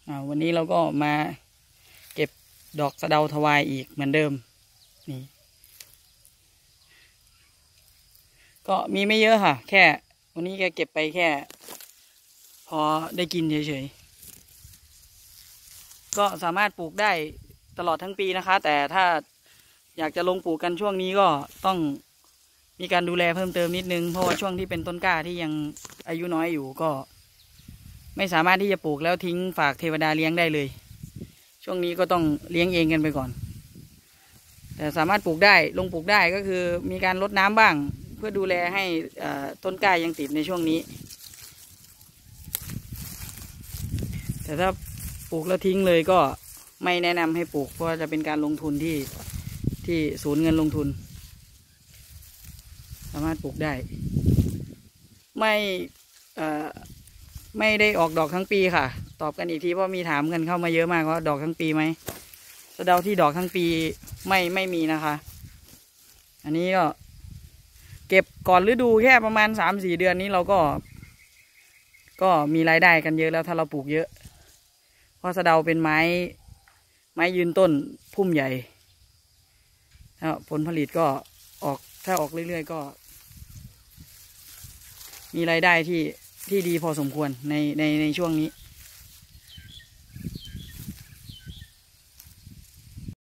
วันนี้เราก็มาเก็บดอกสะเดาทวายอีกเหมือนเดิมนี่ก็มีไม่เยอะค่ะแค่วันนี้แกเก็บไปแค่พอได้กินเฉยๆก็สามารถปลูกได้ตลอดทั้งปีนะคะแต่ถ้าอยากจะลงปลูกกันช่วงนี้ก็ต้องมีการดูแลเพิ่มเติมนิดนึงเพราะว่าช่วงที่เป็นต้นกล้าที่ยังอายุน้อยอยู่ก็ไม่สามารถที่จะปลูกแล้วทิ้งฝากเทวดาเลี้ยงได้เลยช่วงนี้ก็ต้องเลี้ยงเองกันไปก่อนแต่สามารถปลูกได้ลงปลูกได้ก็คือมีการรดน้ำบ้างเพื่อดูแลให้ต้นกล้ายังติดในช่วงนี้แต่ถ้าปลูกแล้วทิ้งเลยก็ไม่แนะนำให้ปลูกเพราะจะเป็นการลงทุนที่สูญเงินลงทุนสามารถปลูกได้ไม่ได้ออกดอกทั้งปีค่ะตอบกันอีกทีเพราะมีถามกันเข้ามาเยอะมากว่าดอกทั้งปีไหมสะเดาที่ดอกทั้งปีไม่มีนะคะอันนี้ก็เก็บก่อนฤดูแค่ประมาณ 3-4 เดือนนี้เราก็มีรายได้กันเยอะแล้วถ้าเราปลูกเยอะเพราะสะเดาเป็นไม้ยืนต้นพุ่มใหญ่ผลผลิตก็ถ้าออกเรื่อยๆก็มีรายได้ที่ดีพอสมควรในช่วงนี้